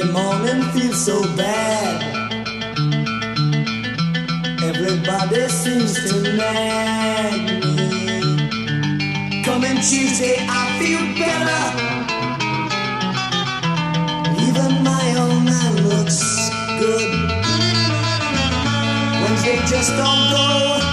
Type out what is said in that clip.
Monday morning feels so bad. Everybody seems to nag me. Coming Tuesday I feel better. Even my old man looks good. Wednesday just don't go.